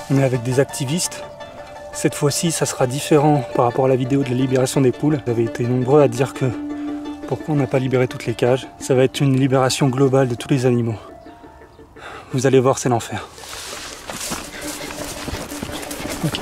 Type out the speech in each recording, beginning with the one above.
On est avec des activistes. Cette fois-ci, ça sera différent par rapport à la vidéo de la libération des poules. Vous avez été nombreux à dire que pourquoi on n'a pas libéré toutes les cages. Ça va être une libération globale de tous les animaux. Vous allez voir, c'est l'enfer. Ok.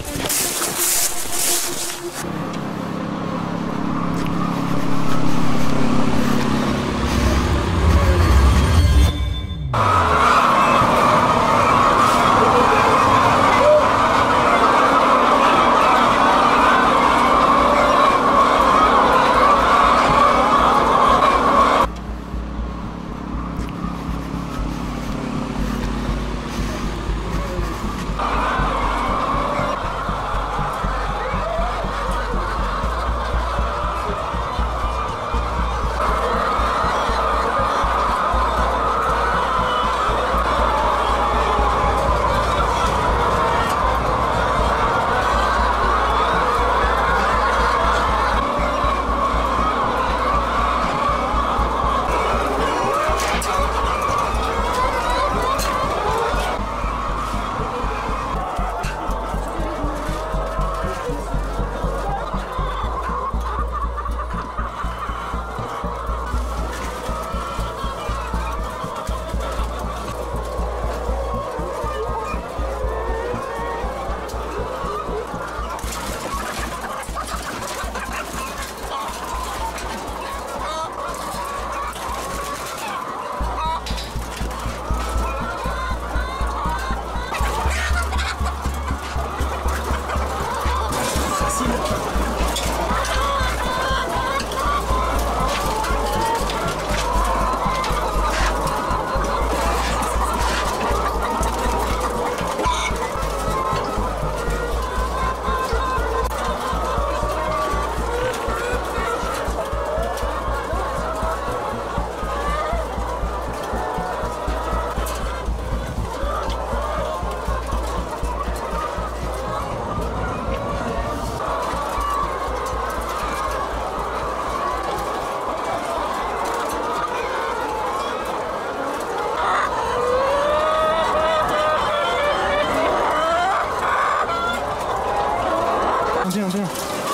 Viens, viens.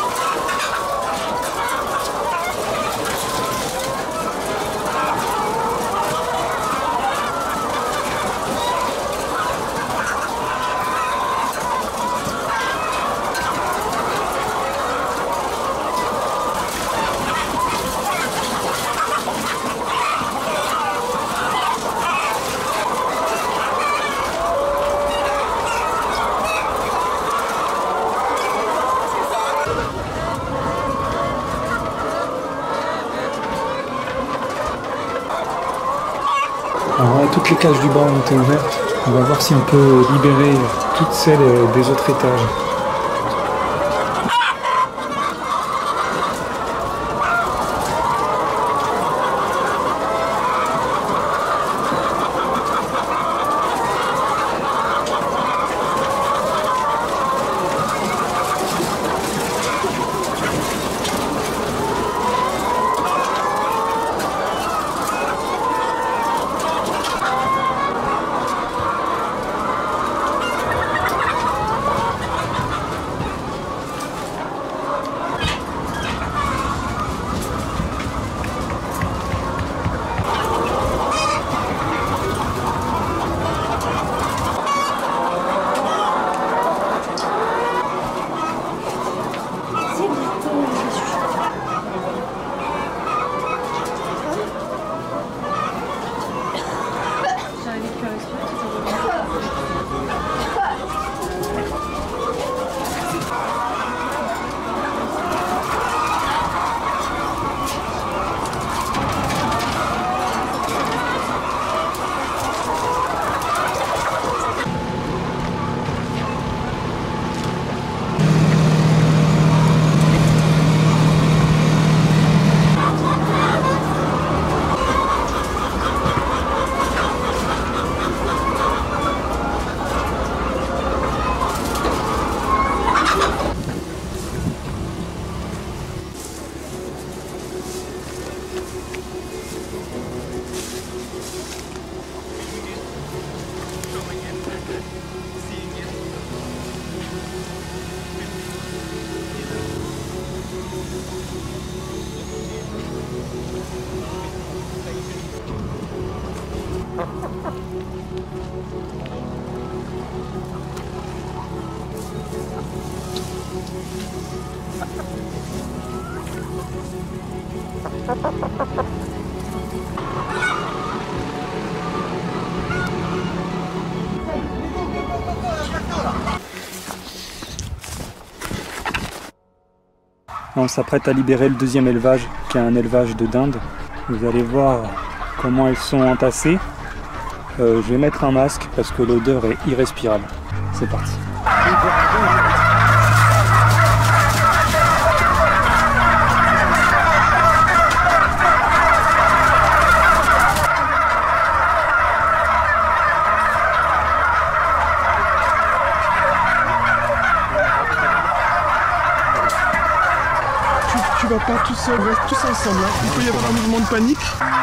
Alors là, toutes les cages du bas ont été ouvertes. On va voir si on peut libérer toutes celles des autres étages. On s'apprête à libérer le deuxième élevage, qui est un élevage de dindes. Vous allez voir comment elles sont entassées. Je vais mettre un masque parce que l'odeur est irrespirable. C'est parti. Tu vas pas tout seul, reste tous ensemble. Hein. Il peut y avoir un mouvement de panique.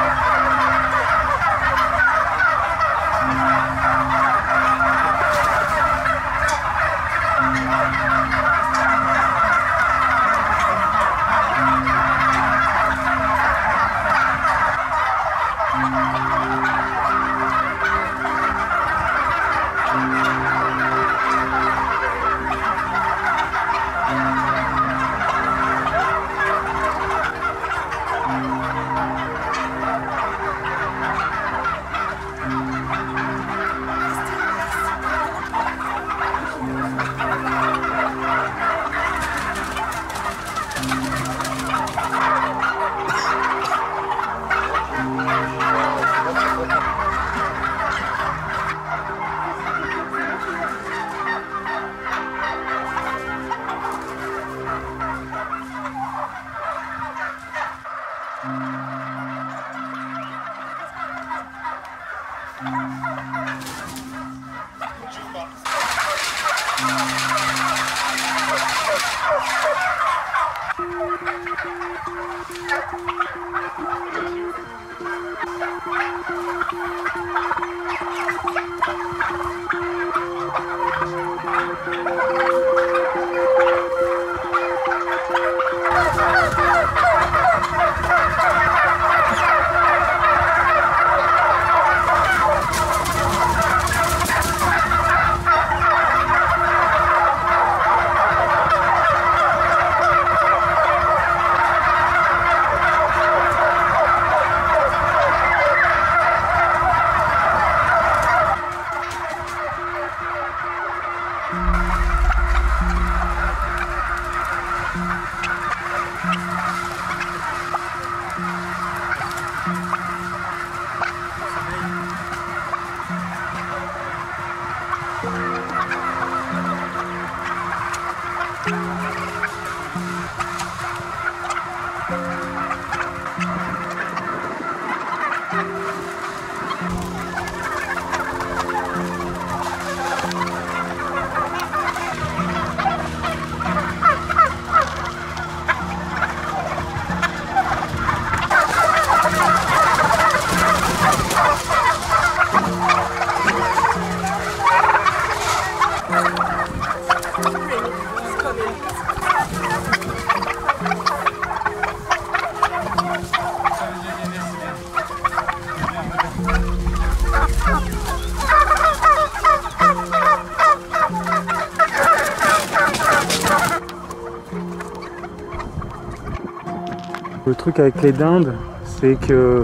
Le truc avec les dindes, c'est que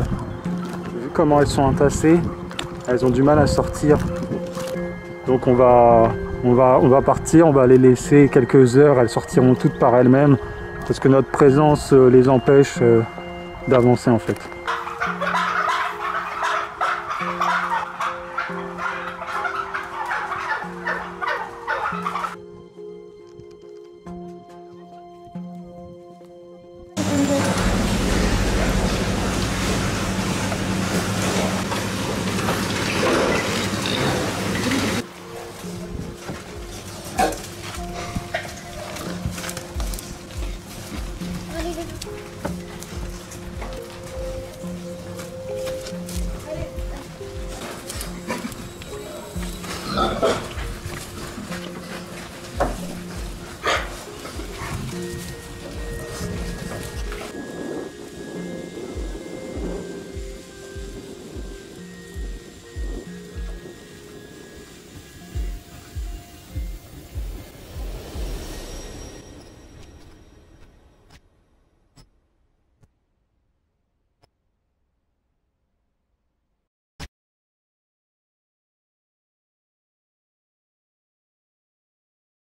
vu comment elles sont entassées, elles ont du mal à sortir. Donc on va partir, on va les laisser quelques heures, elles sortiront toutes par elles-mêmes parce que notre présence les empêche d'avancer en fait.